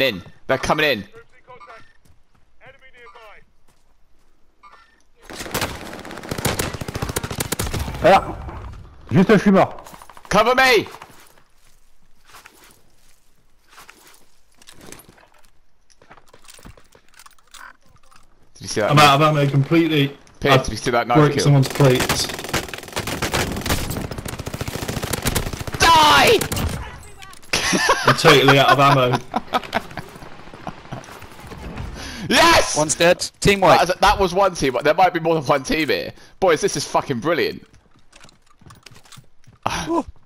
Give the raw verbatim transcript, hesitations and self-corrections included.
in. They're coming in. Ah, juste je suis mort. Cover me! Did you see that? I'm out of ammo completely. Pierce, I've did you see that knife broke kill? someone's plates. Die! I'm totally out of ammo. Yes! One's dead. Team white. That, that was one team, but there might be more than one team here. Boys, this is fucking brilliant.